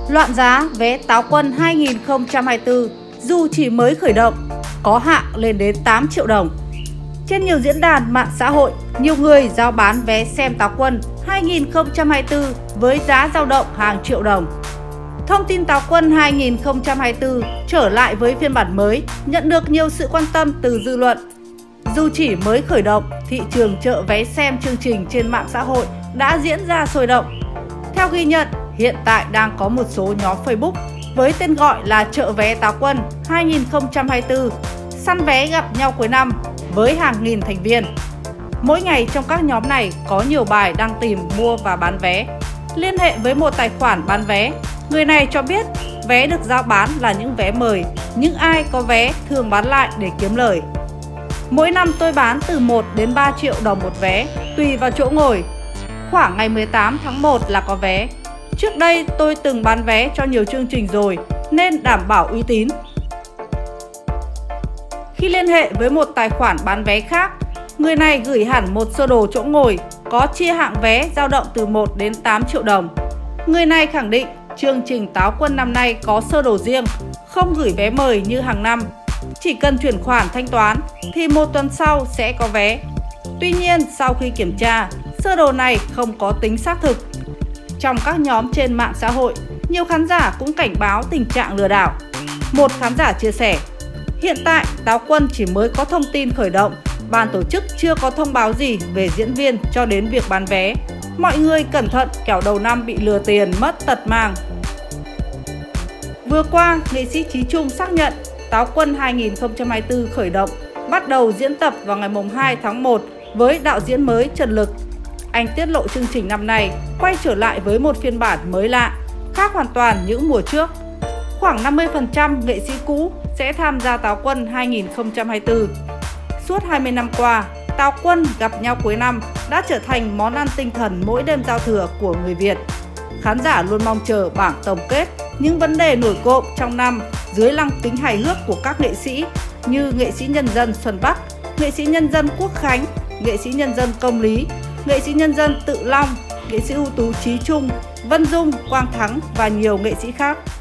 Loạn giá vé Táo Quân 2024 dù chỉ mới khởi động, có hạng lên đến 8 triệu đồng. Trên nhiều diễn đàn mạng xã hội, nhiều người rao bán vé xem Táo Quân 2024 với giá dao động hàng triệu đồng. Thông tin Táo Quân 2024 trở lại với phiên bản mới nhận được nhiều sự quan tâm từ dư luận. Dù chỉ mới khởi động, thị trường chợ vé xem chương trình trên mạng xã hội đã diễn ra sôi động. Theo ghi nhận, hiện tại đang có một số nhóm Facebook với tên gọi là chợ vé Táo Quân 2024, săn vé gặp nhau cuối năm với hàng nghìn thành viên. Mỗi ngày trong các nhóm này có nhiều bài đăng tìm mua và bán vé. Liên hệ với một tài khoản bán vé, người này cho biết vé được giao bán là những vé mời, những ai có vé thường bán lại để kiếm lời. Mỗi năm tôi bán từ 1 đến 3 triệu đồng một vé, tùy vào chỗ ngồi. Khoảng ngày 18 tháng 1 là có vé. Trước đây tôi từng bán vé cho nhiều chương trình rồi nên đảm bảo uy tín. Khi liên hệ với một tài khoản bán vé khác, người này gửi hẳn một sơ đồ chỗ ngồi có chia hạng vé dao động từ 1 đến 8 triệu đồng. Người này khẳng định chương trình Táo Quân năm nay có sơ đồ riêng, không gửi vé mời như hàng năm. Chỉ cần chuyển khoản thanh toán thì một tuần sau sẽ có vé. Tuy nhiên, sau khi kiểm tra, sơ đồ này không có tính xác thực. Trong các nhóm trên mạng xã hội, nhiều khán giả cũng cảnh báo tình trạng lừa đảo. Một khán giả chia sẻ, hiện tại Táo Quân chỉ mới có thông tin khởi động, ban tổ chức chưa có thông báo gì về diễn viên cho đến việc bán vé. Mọi người cẩn thận kẻo đầu năm bị lừa tiền mất tật mang. Vừa qua, nghệ sĩ Chí Trung xác nhận Táo Quân 2024 khởi động, bắt đầu diễn tập vào ngày 2 tháng 1 với đạo diễn mới Trần Lực. Anh tiết lộ chương trình năm nay quay trở lại với một phiên bản mới lạ, khác hoàn toàn những mùa trước. Khoảng 50% nghệ sĩ cũ sẽ tham gia Táo Quân 2024. Suốt 20 năm qua, Táo Quân gặp nhau cuối năm đã trở thành món ăn tinh thần mỗi đêm giao thừa của người Việt. Khán giả luôn mong chờ bảng tổng kết những vấn đề nổi cộm trong năm dưới lăng kính hài hước của các nghệ sĩ như nghệ sĩ nhân dân Xuân Bắc, nghệ sĩ nhân dân Quốc Khánh, nghệ sĩ nhân dân Công Lý, nghệ sĩ nhân dân Tự Long, nghệ sĩ ưu tú Chí Trung, Vân Dung, Quang Thắng và nhiều nghệ sĩ khác.